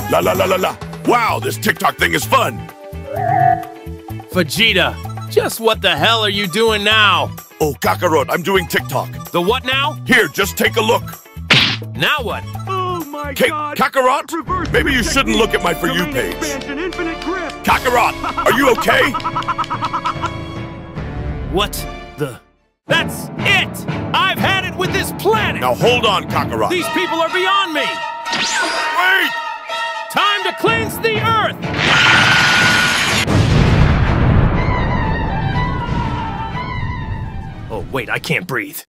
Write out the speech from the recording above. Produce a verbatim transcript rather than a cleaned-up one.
La la la la la. Wow, this TikTok thing is fun. Vegeta, just what the hell are you doing now? Oh, Kakarot, I'm doing TikTok. The what now? Here, just take a look. Now what? Oh my K God! Kakarot, Reverse maybe you shouldn't look at my For You page. Kakarot, are you okay? What the? That's it! I've had it with this planet! Now hold on, Kakarot. These people are beyond me! Wait! Time to cleanse the Earth! Oh, wait, I can't breathe.